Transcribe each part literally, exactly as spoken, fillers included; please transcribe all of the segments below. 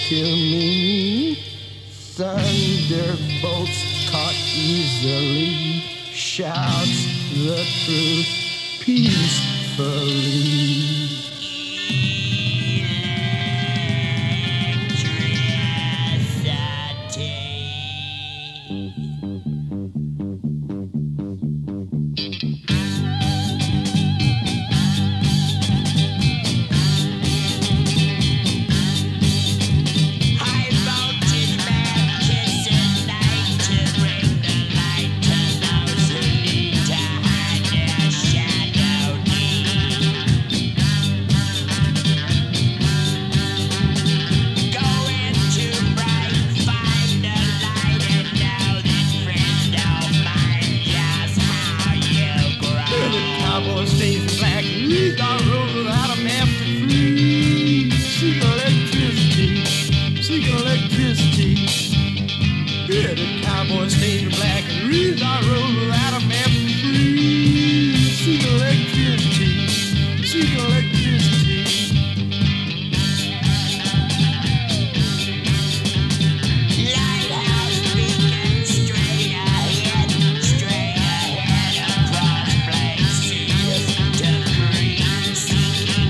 kill me. Thunderbolts caught easily, shouts the truth peacefully. Cowboy stays black, we got road without a map to free. Seek electricity, seek electricity. Yeah, the cowboy stays black, and we got road without a map to free. Seek electricity, seek electricity. Lighthouse beacon straight ahead, straight ahead across blank seas to green, seeking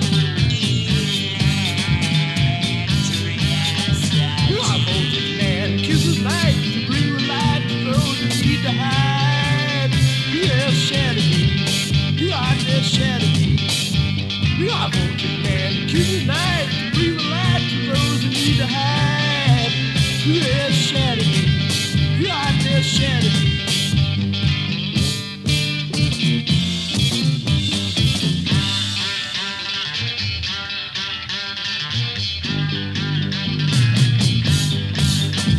electricity. You are voltage man, kisses night to bring the light to those who need to hide. You have shattered me, you are just shattered me. You are voltage man, kisses night to bring the light to those who need to hide. You have shattered me, you are just shattered me.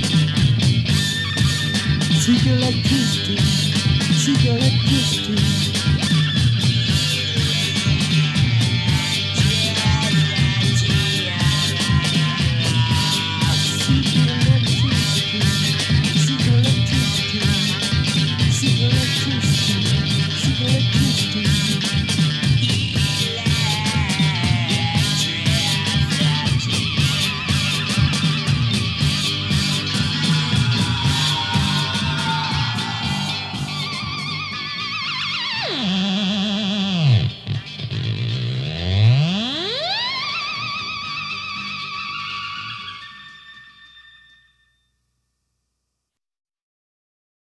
Seek electricity, seek electricity.